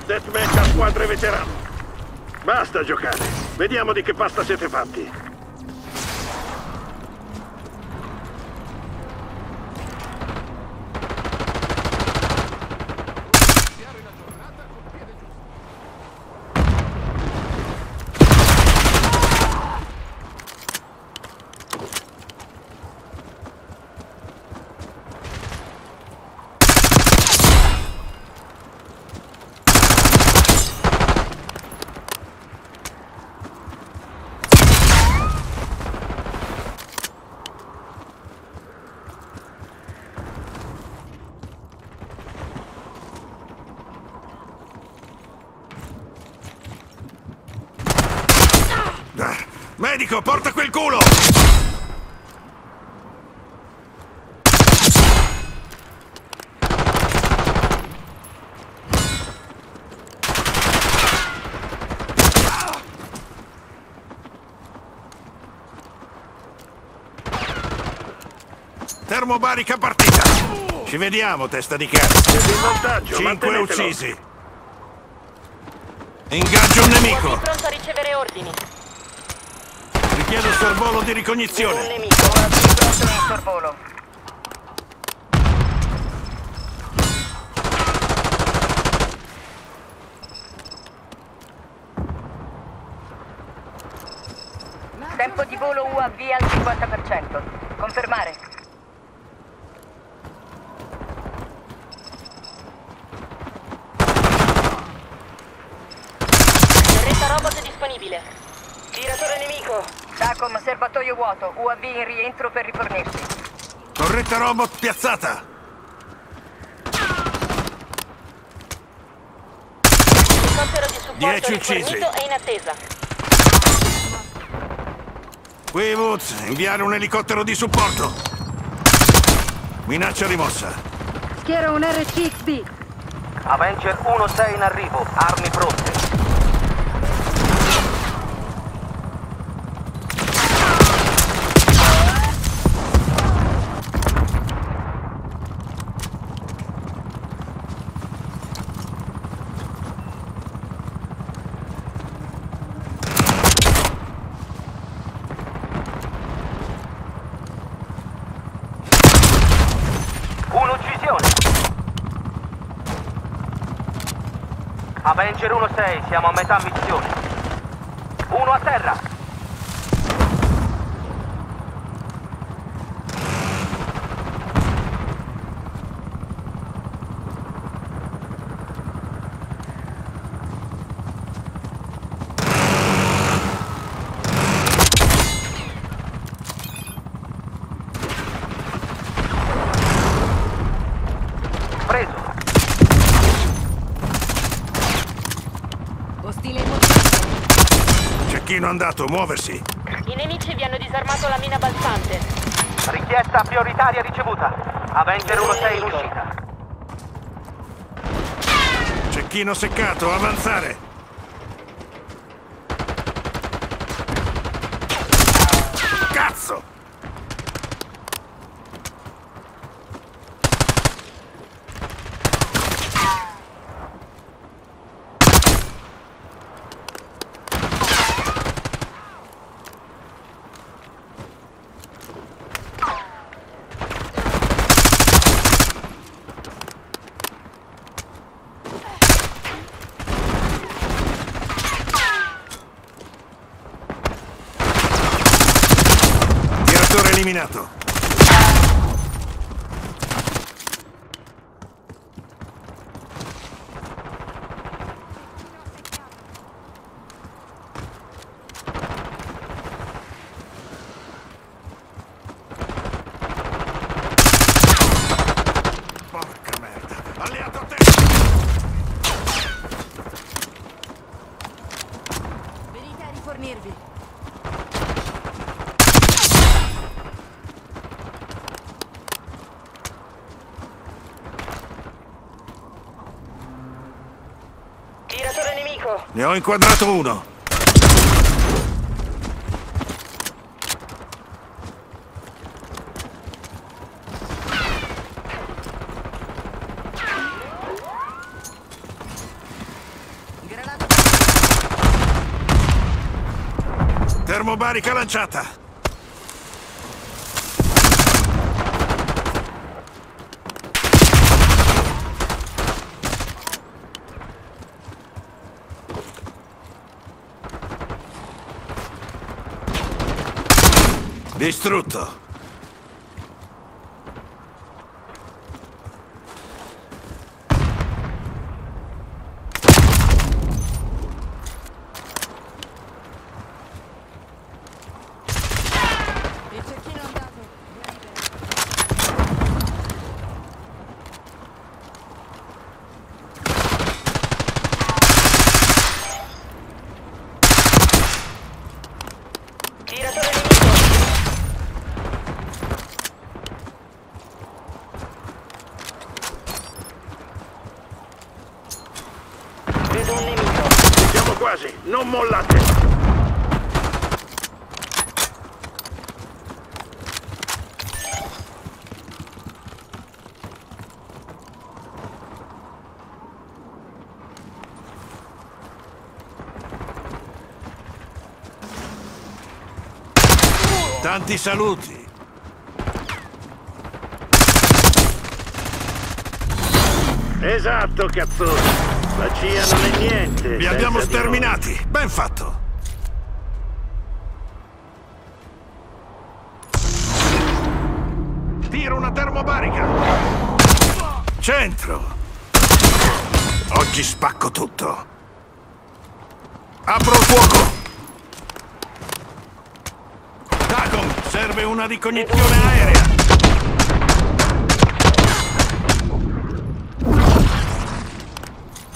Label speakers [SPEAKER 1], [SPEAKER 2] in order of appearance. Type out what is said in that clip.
[SPEAKER 1] Deathmatch a squadre veterano. Basta giocare. Vediamo di che pasta siete fatti.
[SPEAKER 2] Medico, porta quel culo! Termobarica partita! Ci vediamo, testa di cazzo!
[SPEAKER 1] Siete in vantaggio,
[SPEAKER 2] 5 uccisi! Ingaggio un nemico!
[SPEAKER 3] Pronto a ricevere ordini.
[SPEAKER 2] Richiedo sorvolo di ricognizione.
[SPEAKER 3] Un nemico. Pronto in sorvolo. Tempo di volo UAV al 50%. Confermare. Torretta robot disponibile. Tiratore nemico. TACOM, serbatoio vuoto. UAV in rientro per rifornirsi.
[SPEAKER 2] Torretta robot piazzata.
[SPEAKER 3] Elicottero di supporto
[SPEAKER 2] 10 uccisi.
[SPEAKER 3] rifornito e in attesa.
[SPEAKER 2] Qui Woods, inviare un elicottero di supporto. Minaccia rimossa.
[SPEAKER 4] Schiera un RCXB.
[SPEAKER 5] Avenger 1-6 in arrivo, armi pronte. Un'uccisione! Avenger 1-6, siamo a metà missione. Uno a terra! Preso!
[SPEAKER 4] Ostile in movimento.
[SPEAKER 2] Cecchino andato, muoversi.
[SPEAKER 3] I nemici vi hanno disarmato la mina balzante.
[SPEAKER 5] Richiesta prioritaria ricevuta. Avenger 1-6 in uscita.
[SPEAKER 2] Cecchino seccato, avanzare. Cazzo! Tiratore eliminato. Porca merda. Alleato a te.
[SPEAKER 4] Venite a rifornirvi.
[SPEAKER 3] Tiratore nemico.
[SPEAKER 2] Ne ho inquadrato uno. termobarica lanciata. Distrutto.
[SPEAKER 4] Il cecchino è andato.
[SPEAKER 3] Tiratore nemico. Vedo un nemico.
[SPEAKER 1] Ci siamo quasi, non mollate!
[SPEAKER 2] Tanti saluti.
[SPEAKER 1] Esatto, cazzone! La CIA non è niente!
[SPEAKER 2] Vi
[SPEAKER 1] senza
[SPEAKER 2] abbiamo
[SPEAKER 1] di noi.
[SPEAKER 2] sterminati. Ben fatto. Tiro una termobarica. Centro. Oggi spacco tutto. Apro il fuoco. Dagon, serve una ricognizione aerea.